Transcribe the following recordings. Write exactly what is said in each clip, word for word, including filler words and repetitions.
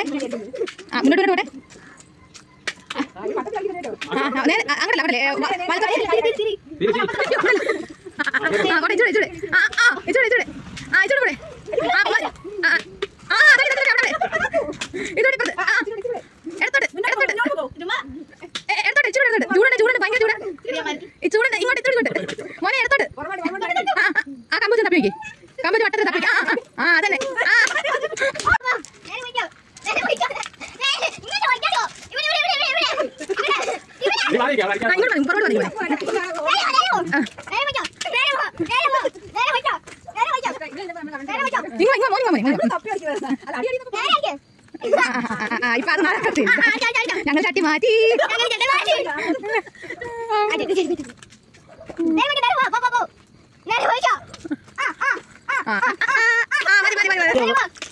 ആ മുന്നോട്ട് മുന്നോട്ട് അങ്ങനല്ല അവിടെ ഇച്ചൂടെ ഇച്ചൂടെ ആ ആ ഇച്ചൂടെ ഇച്ചൂടെ ആ ഇച്ചൂടെ കൂടെ ആ ഇതോടെ എടുത്തോട്ട് എടുത്തോട്ട് എടുത്തോട്ട് ഇച്ചൂടെ എടുത്തോട്ട് ചൂടുണ്ട് ചൂടുണ്ട് ഭയങ്കര ചൂടാ ഈ ചൂടുണ്ട് ഇങ്ങോട്ട് ഇച്ചൂടെ ഇങ്ങോട്ട് മോനെ എടുത്തോട്ട് ആ കമ്പൂച്ച് തപ്പി വയ്ക്കേ കമ്പൂച്ച് വട്ടത്തിൽ തപ്പി ആ ആ അതന്നെ ആ ഇപ്പൊ അത് നടക്കത്തില്ല ഞങ്ങൾ ചട്ടി മാറ്റി മതി മതി മതി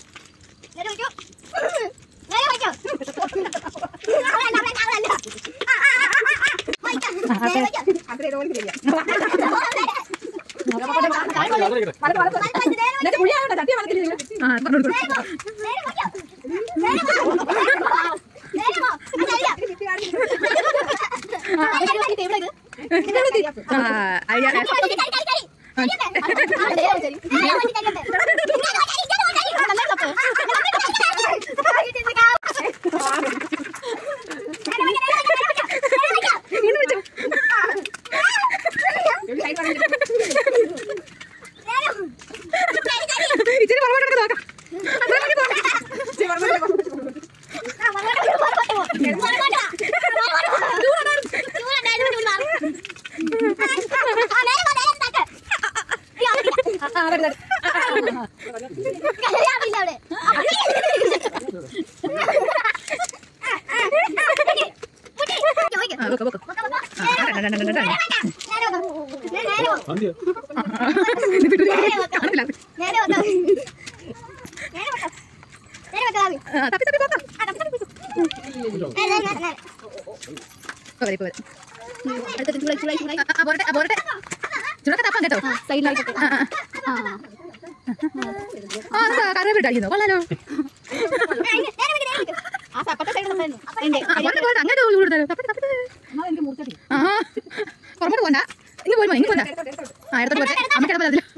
കറിവേപ്പിട്ടായിരിക്കുന്നു കൊള്ളാലോ അങ്ങനെ പുറമോട്ട് പോണ്ട ഇങ്ങ് പോയി ഇങ്ങ് പോണ്ട ആ എടുത്തോട്ട് പോട്ടെ അമ്മയ്ക്ക്